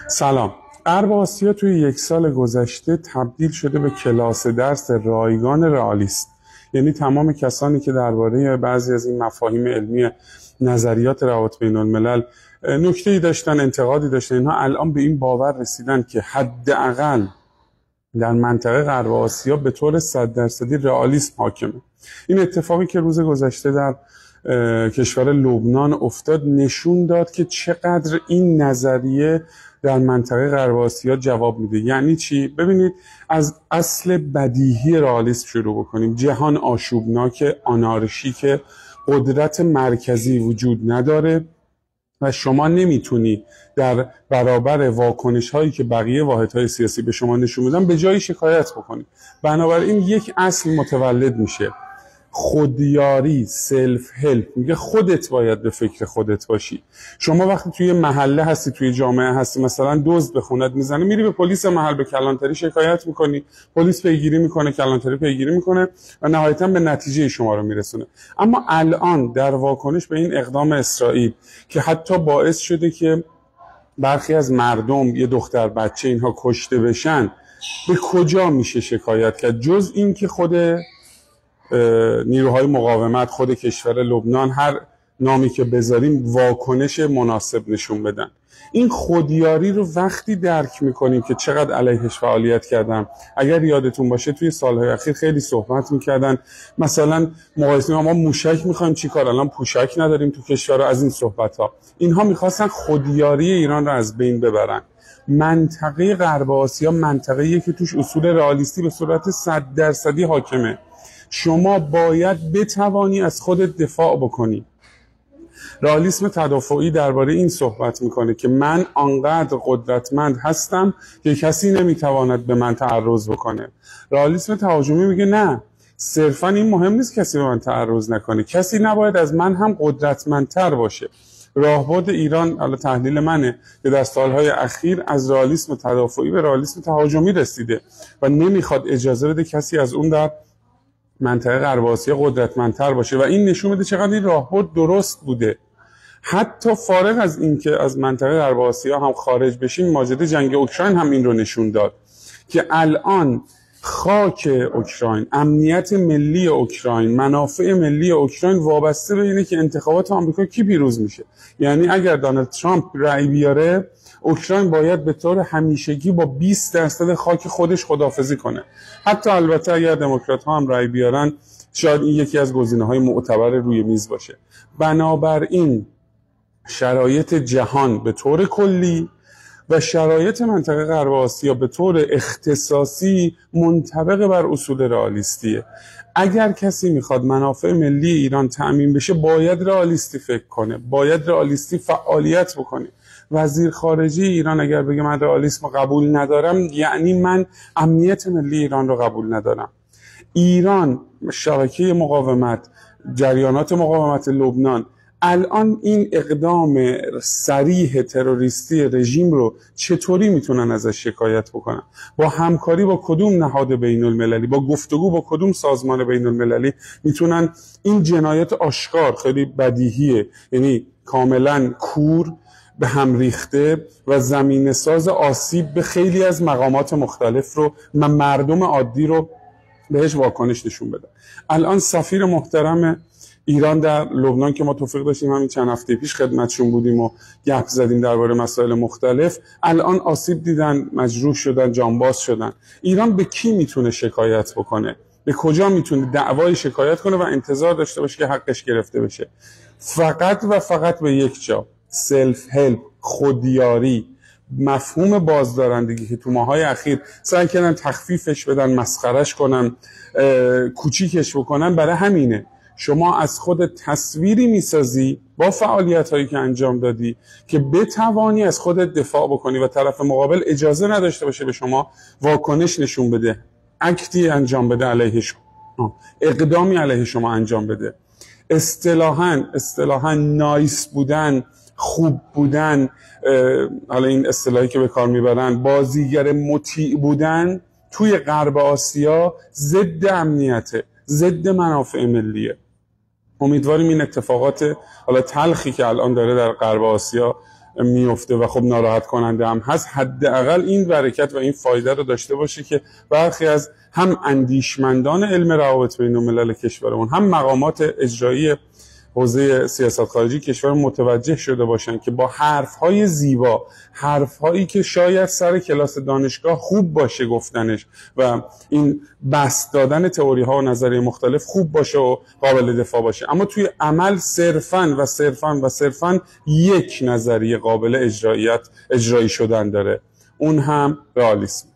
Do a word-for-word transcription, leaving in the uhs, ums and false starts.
سلام. غرب آسیا توی یک سال گذشته تبدیل شده به کلاس درس رایگان رئالیست. یعنی تمام کسانی که درباره بعضی از این مفاهیم علمی نظریات روابط بین الملل نکته‌ای داشتن، انتقادی داشتن، اینها الان به این باور رسیدن که حداقل در منطقه غرب آسیا به طور صد درصدی رئالیسم حاکمه. این اتفاقی که روز گذشته در کشور لبنان افتاد نشون داد که چقدر این نظریه در منطقه غرب آسیا جواب میده. یعنی چی؟ ببینید، از اصل بدیهی رئالیسم شروع بکنیم. جهان آشوبناک، آنارشیک، قدرت مرکزی وجود نداره و شما نمیتونی در برابر واکنش هایی که بقیه واحدهای سیاسی به شما نشون میدن به جای شکایت بکنید. بنابراین یک اصل متولد میشه، خودیاری، سلف هلپ. میگه خودت باید به فکر خودت باشی. شما وقتی توی محله هستی، توی جامعه هستی، مثلا دزد به خونت میزنه، میری به پلیس محل به کلانتری شکایت میکنی، پلیس پیگیری میکنه، کلانتری پیگیری میکنه و نهایتا به نتیجه شما رو میرسونه. اما الان در واکنش به این اقدام اسرائیل که حتی باعث شده که برخی از مردم، یه دختر بچه اینها کشته بشن، به کجا میشه شکایت کرد جز این که خود نیروهای مقاومت، خود کشور لبنان، هر نامی که بذاریم، واکنش مناسب نشون بدن. این خودیاری رو وقتی درک میکنیم که چقدر علیهش فعالیت کردن. اگر یادتون باشه توی سالهای اخیر خیلی صحبت میکردن، مثلا مقایسه ما موشک میخوایم چیکار، الان پوشک نداریم تو کشور. از این صحبت ها اینها میخواستن خودیاری ایران رو از بین ببرن. منطقه غرب آسیا منطقه‌ایه که توش اصول رئالیستی به صورت صد درصدی حاکمه. شما باید بتوانی از خودت دفاع بکنی. رئالیسم تدافعی درباره این صحبت میکنه که من آنقدر قدرتمند هستم که کسی نمیتواند به من تعرض بکنه. رئالیسم تهاجمی میگه نه، صرفا این مهم نیست کسی به من تعرض نکنه، کسی نباید از من هم قدرتمندتر باشه. راهبرد ایران، حالا تحلیل منه، که در سالهای اخیر از رئالیسم تدافعی به رئالیسم تهاجمی رسیده و نمیخواد اجازه بده کسی از اون در منطقه غرب آسیا قدرتمندتر باشه و این نشون میده چقدر این راهبرد درست بوده. حتی فارغ از این که از منطقه غرب آسیا هم خارج بشیم، ماجرای جنگ اوکراین هم این رو نشون داد که الان خاک اوکراین، امنیت ملی اوکراین، منافع ملی اوکراین وابسته به اینه که انتخابات آمریکا کی پیروز میشه. یعنی اگر دونالد ترامپ رأی بیاره، اوکراین باید به طور همیشگی با بیست درصد خاک خودش خداحافظی کنه. حتی البته اگر دموکرات ها هم رأی بیارن، شاید این یکی از گزینه‌های معتبر روی میز باشه. بنابراین شرایط جهان به طور کلی و شرایط منطقه غرب آسیا به طور اختصاصی منطبق بر اصول رئالیستیه. اگر کسی میخواد منافع ملی ایران تأمین بشه، باید رئالیستی فکر کنه، باید رئالیستی فعالیت بکنه. وزیر خارجه ایران اگر بگه من رئالیسم قبول ندارم، یعنی من امنیت ملی ایران رو قبول ندارم. ایران، شبکه مقاومت، جریانات مقاومت لبنان، الان این اقدام صریح تروریستی رژیم رو چطوری میتونن ازش شکایت بکنن؟ با همکاری با کدوم نهاد بین المللی، با گفتگو با کدوم سازمان بین المللی میتونن این جنایت آشکار، خیلی بدیهیه، یعنی کاملا کور، به هم ریخته و زمینه ساز آسیب به خیلی از مقامات مختلف رو و مردم عادی رو بهش واکنش نشون بده. الان سفیر محترم ایران در لبنان که ما توفیق داشتیم همین چند هفته پیش خدمتشون بودیم و گپ زدیم درباره مسائل مختلف، الان آسیب دیدن، مجروح شدن، جانباز شدن. ایران به کی میتونه شکایت بکنه؟ به کجا میتونه دعوای شکایت کنه و انتظار داشته باشه که حقش گرفته بشه؟ فقط و فقط به یک جا، سلف هلپ، خودیاری. مفهوم بازدارندگی که تو ماهای اخیر سعی کردن تخفیفش بدن، مسخرش کنن، کوچیکش بکنن، برای همینه. شما از خود تصویری میسازی با فعالیت هایی که انجام دادی که بتوانی از خودت دفاع بکنی و طرف مقابل اجازه نداشته باشه به شما واکنش نشون بده، اکتی انجام بده علیه شما، اقدامی علیه شما انجام بده. اصطلاحاً اصطلاحاً نایس بودن، خوب بودن، حالا این اصطلاحی که به کار میبرن، بازیگر مطیع بودن، توی غرب آسیا ضد امنیته، ضد منافع ملیه. امیدواریم این اتفاقات حالا تلخی که الان داره در غرب آسیا میفته و خب ناراحت کننده هم هست، حداقل این برکت و این فایده رو داشته باشه که برخی از هم اندیشمندان علم روابط بین الملل کشورمون، هم مقامات اجرایی حوزه سیاست خارجی کشور متوجه شده باشن که با حرفهای زیبا، حرفهایی که شاید سر کلاس دانشگاه خوب باشه گفتنش و این بسط دادن تئوری ها و نظریه مختلف خوب باشه و قابل دفاع باشه، اما توی عمل صرفاً و صرفاً و صرفاً یک نظریه قابل اجراییت اجرایی شدن داره، اون هم رئالیسم.